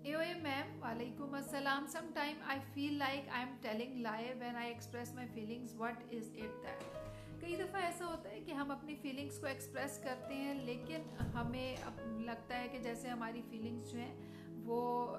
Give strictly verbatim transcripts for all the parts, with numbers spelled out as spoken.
A O A ma'am, walaikum assalam. Sometime I feel like I am telling lie when I express my feelings. What is it that? कई दफ़ा ऐसा होता है कि हम अपनी फीलिंग्स को एक्सप्रेस करते हैं, लेकिन हमें लगता है कि जैसे हमारी फीलिंग्स जो हैं वो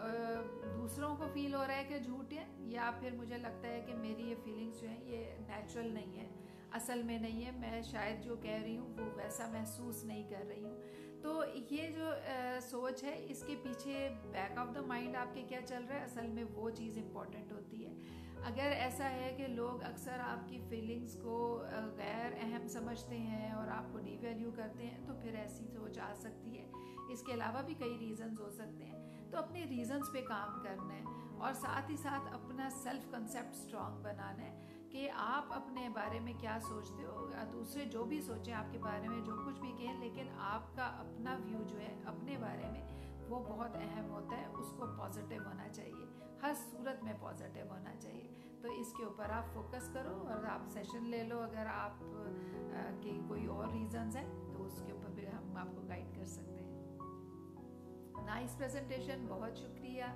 दूसरों को फील हो रहा है कि झूठ है, या फिर मुझे लगता है कि मेरी ये फीलिंग्स जो हैं ये नेचुरल नहीं है, असल में नहीं है, मैं शायद जो कह रही हूँ वो वैसा महसूस नहीं कर रही हूँ। तो ये जो आ, सोच है, इसके पीछे बैक ऑफ द माइंड आपके क्या चल रहा है, असल में वो चीज़ इम्पॉर्टेंट होती है। अगर ऐसा है कि लोग अक्सर आपकी फीलिंग्स को गैर अहम समझते हैं और आपको डीवैल्यू करते हैं, तो फिर ऐसी सोच आ सकती है। इसके अलावा भी कई रीजंस हो सकते हैं, तो अपने रीजंस पे काम करना है और साथ ही साथ अपना सेल्फ कंसेप्ट स्ट्रांग बनाना है कि आप अपने बारे में क्या सोचते हो, या दूसरे जो भी सोचें आपके बारे में, जो कुछ भी कहें, लेकिन आपका अपना व्यू जो है अपने बारे में वो बहुत अहम होता है, उसको पॉजिटिव होना चाहिए, हर सूरत में पॉजिटिव होना चाहिए। तो इसके ऊपर आप फोकस करो और आप सेशन ले लो अगर आप के कोई और रीजंस हैं, तो उसके ऊपर भी हम आपको गाइड कर सकते हैं। नाइस प्रेजेंटेशन, बहुत शुक्रिया।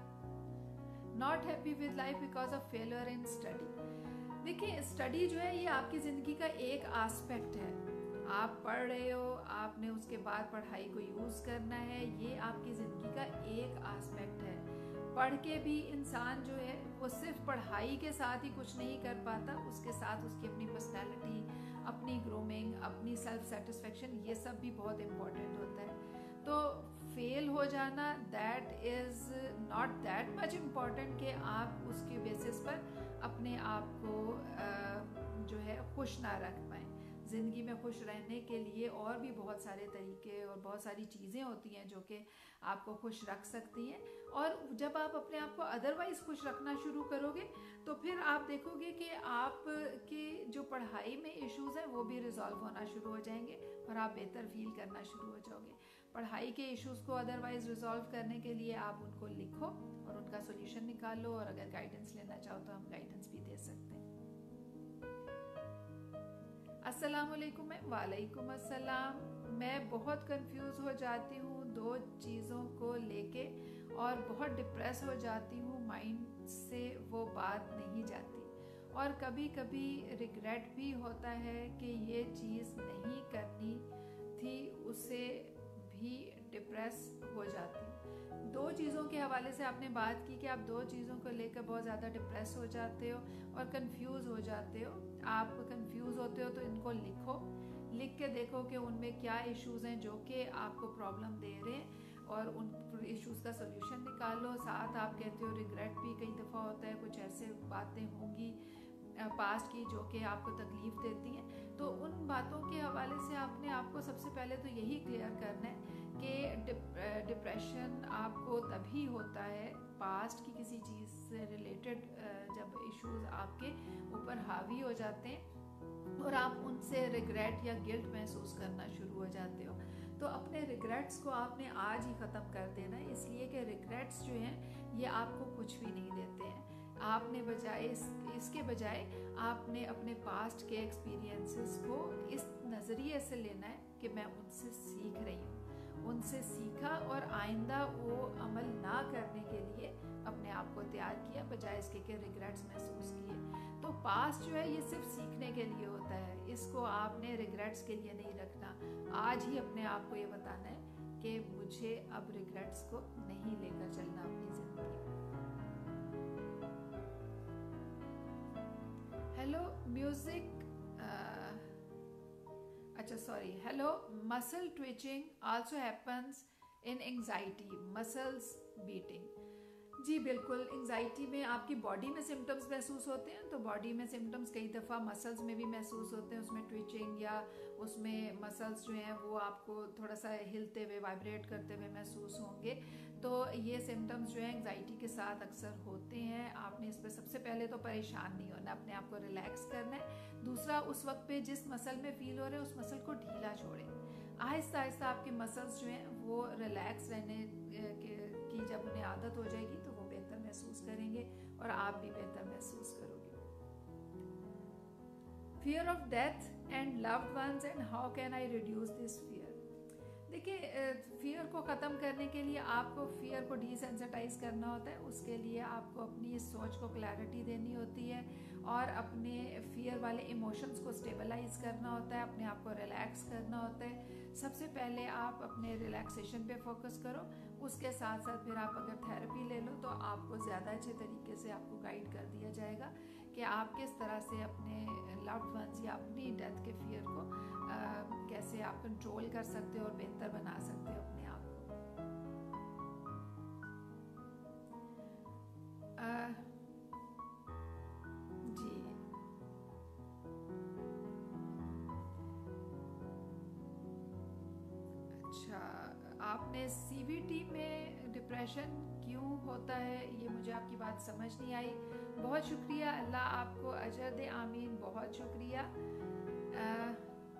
Not happy with life because of failure in study. देखिए, स्टडी जो है ये आपकी ज़िंदगी का एक आस्पेक्ट है। आप पढ़ रहे हो, आपने उसके बाद पढ़ाई को यूज़ करना है, ये आपकी ज़िंदगी का एक आस्पेक्ट है। पढ़ के भी इंसान जो है वो सिर्फ पढ़ाई के साथ ही कुछ नहीं कर पाता, उसके साथ उसकी अपनी पर्सनैलिटी, अपनी ग्रूमिंग, अपनी सेल्फ सेटिस्फेक्शन, ये सब भी बहुत इम्पोर्टेंट होता है। तो फेल हो जाना that is not that much important कि आप उसके बेसिस पर अपने आप को जो है खुश ना रख पाएँ। ज़िंदगी में खुश रहने के लिए और भी बहुत सारे तरीके और बहुत सारी चीज़ें होती हैं जो कि आपको खुश रख सकती हैं, और जब आप अपने आप को अदरवाइज़ खुश रखना शुरू करोगे तो फिर आप देखोगे कि आप के जो पढ़ाई में इश्यूज़ हैं वो भी रिजॉल्व होना शुरू हो जाएंगे और आप बेहतर फील करना शुरू हो जाओगे। पढ़ाई के इश्यूज़ को अदरवाइज़ रिजॉल्व करने के लिए आप उनको लिखो और उनका सोल्यूशन निकाल लो, और अगर गाइडेंस लेना चाहो तो हम गाइडेंस भी दे सकते हैं। अस्सलाम वालेकुम मैम। वालेकुम अस्सलाम। मैं बहुत कंफ्यूज हो जाती हूँ दो चीज़ों को लेके और बहुत डिप्रेस हो जाती हूँ, माइंड से वो बात नहीं जाती, और कभी कभी रिग्रेट भी होता है कि ये चीज़ नहीं करनी थी, उसे भी डिप्रेस हो जाती हूँ। दो चीज़ों के हवाले से आपने बात की कि आप दो चीज़ों को लेकर बहुत ज़्यादा डिप्रेस हो जाते हो और कंफ्यूज हो जाते हो। आप कंफ्यूज होते हो तो इनको लिखो, लिख के देखो कि उनमें क्या इश्यूज़ हैं जो कि आपको प्रॉब्लम दे रहे हैं, और उन इश्यूज़ का सोल्यूशन निकालो। साथ आप कहते हो रिग्रेट भी कई दफ़ा होता है, कुछ ऐसे बातें होंगी पास्ट की जो कि आपको तकलीफ़ देती हैं, तो उन बातों के हवाले से आपने आपको सबसे पहले तो यही क्लियर करना है कि डिप्रेशन आपको तभी होता है पास्ट की किसी चीज़ से रिलेटेड, जब इश्यूज आपके ऊपर हावी हो जाते हैं और आप उनसे रिग्रेट या गिल्ट महसूस करना शुरू हो जाते हो। तो अपने रिग्रेट्स को आपने आज ही ख़त्म कर देना है, इसलिए कि रिग्रेट्स जो हैं ये आपको कुछ भी नहीं देते हैं। आपने बजाय इस, इसके बजाय आपने अपने पास्ट के एक्सपीरियंसेस को इस नज़रिए से लेना है कि मैं उनसे सीख रही हूँ, उनसे सीखा और आइंदा वो अमल ना करने के लिए अपने आप को तैयार किया, बजाय इसके के रिग्रेट्स महसूस किए। तो पास्ट जो है ये सिर्फ सीखने के लिए होता है, इसको आपने रिग्रेट्स के लिए नहीं रखना। आज ही अपने आप को ये बताना है कि मुझे अब रिग्रेट्स को नहीं लेकर चलना अपनी ज़िंदगी। हेलो म्यूजिक, अच्छा sorry, hello muscle twitching also happens in anxiety, muscles beating. जी बिल्कुल, एंजाइटी में आपकी बॉडी में सिम्टम्स महसूस होते हैं, तो बॉडी में सिम्टम्स कई दफ़ा मसल्स में भी महसूस होते हैं, उसमें ट्विचिंग या उसमें मसल्स जो हैं वो आपको थोड़ा सा हिलते हुए, वाइब्रेट करते हुए महसूस होंगे। तो ये सिम्टम्स जो है एंजाइटी के साथ अक्सर होते हैं। आपने इस पर सबसे पहले तो परेशान नहीं होना, अपने आप को रिलैक्स करना है। दूसरा, उस वक्त पे जिस मसल में फील हो रहे हैं उस मसल को ढीला छोड़ें। आहिस्ता आहिस्ता आपके मसल्स जो हैं वो रिलैक्स रहने की जब उन्हें आदत हो जाएगी तो वो बेहतर महसूस करेंगे और आप भी बेहतर महसूस करोगे। Fear of death and loved ones and how can I reduce this fear? देखिए, फियर को ख़त्म करने के लिए आपको फियर को डिसेंसिटाइज करना होता है। उसके लिए आपको अपनी इस सोच को क्लैरिटी देनी होती है और अपने फियर वाले इमोशंस को स्टेबलाइज करना होता है, अपने आप को रिलैक्स करना होता है। सबसे पहले आप अपने रिलैक्सेशन पे फोकस करो, उसके साथ साथ फिर आप अगर थेरेपी ले लो तो आपको ज़्यादा अच्छे तरीके से आपको गाइड कर दिया जाएगा कि आप किस तरह से अपने लव्ड वंस या अपनी डेथ के फियर को आ, कैसे आप कंट्रोल कर सकते हो और बेहतर बना सकते हो अपने आप को। आ, जी अच्छा, आपने सीबीटी में डिप्रेशन क्यों होता है, ये मुझे आपकी बात समझ नहीं आई। बहुत शुक्रिया, अल्लाह आपको अजर दे, आमीन, बहुत शुक्रिया। आ,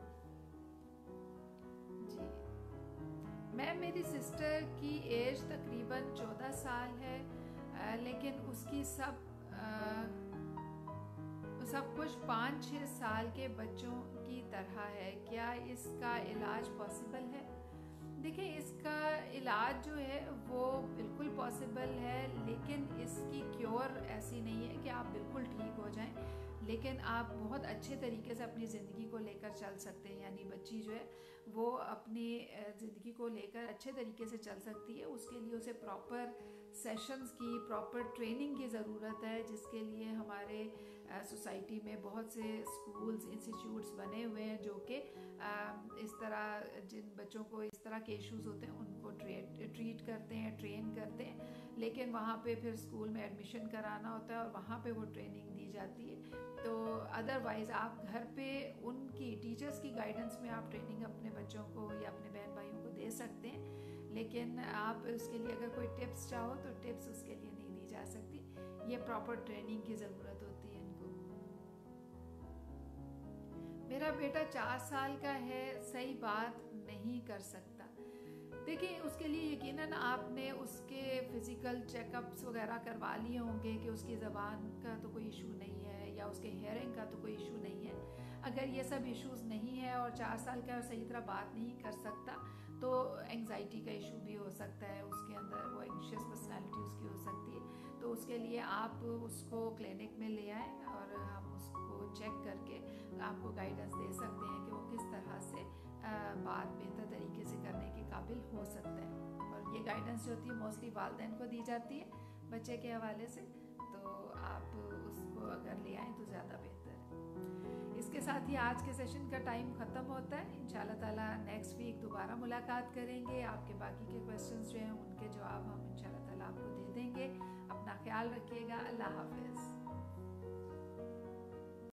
जी मैम, मेरी सिस्टर की एज तकरीबन चौदह साल है, आ, लेकिन उसकी सब आ, सब कुछ पाँच छः साल के बच्चों की तरह है, क्या इसका इलाज पॉसिबल है? देखिए, इसका इलाज जो है वो बिल्कुल पॉसिबल है, लेकिन इसकी क्योर ऐसी नहीं है कि आप बिल्कुल ठीक हो जाएं, लेकिन आप बहुत अच्छे तरीके से अपनी ज़िंदगी को लेकर चल सकते हैं। यानी बच्ची जो है वो अपनी ज़िंदगी को लेकर अच्छे तरीके से चल सकती है। उसके लिए उसे प्रॉपर सेशंस की, प्रॉपर ट्रेनिंग की ज़रूरत है, जिसके लिए हमारे सोसाइटी में बहुत से स्कूल्स, इंस्टीट्यूट्स बने हुए हैं जो कि इस तरह जिन बच्चों को इस तरह के इश्यूज होते हैं उनको ट्रीट ट्रीट करते हैं, ट्रेन करते हैं। लेकिन वहाँ पे फिर स्कूल में एडमिशन कराना होता है और वहाँ पे वो ट्रेनिंग दी जाती है। तो अदरवाइज़ आप घर पे उनकी टीचर्स की गाइडेंस में आप ट्रेनिंग अपने बच्चों को या अपने बहन भाइयों को दे सकते हैं, लेकिन आप उसके लिए अगर कोई टिप्स चाहो तो टिप्स उसके लिए नहीं दी जा सकती। ये प्रॉपर ट्रेनिंग की ज़रूरत होती है इनको। मेरा बेटा चार साल का है, सही बात नहीं कर सकता। देखिए, उसके लिए यकीनन आपने उसके फिज़िकल चेकअप्स वगैरह करवा लिए होंगे कि उसकी ज़बान का तो कोई इशू नहीं है या उसके हेयरिंग का तो कोई इशू नहीं है। अगर ये सब इश्यूज़ नहीं है और चार साल का और सही तरह बात नहीं कर सकता तो एंग्जाइटी का इशू भी हो सकता है उसके अंदर, वो एंग्शियस पर्सनैलिटी उसकी हो सकती है। तो उसके लिए आप उसको क्लिनिक में ले आएँ और हम उसको चेक करके आपको गाइडेंस दे सकते हैं कि वो किस तरह से बात बेहतर तरीके से करने के काबिल हो सकता है। और ये गाइडेंस जो होती है मोस्टली वालिदैन को दी जाती है बच्चे के हवाले से, तो आप उसको अगर ले आएँ तो ज़्यादा बेहतर है। इसके साथ ही आज के सेशन का टाइम ख़त्म होता है। इंशाल्लाह ताला नेक्स्ट वीक दोबारा मुलाकात करेंगे। आपके बाकी के क्वेश्चंस जो हैं उनके जवाब हम इंशाल्लाह ताला आपको दे देंगे। अपना ख्याल रखिएगा। अल्लाह हाफिज़।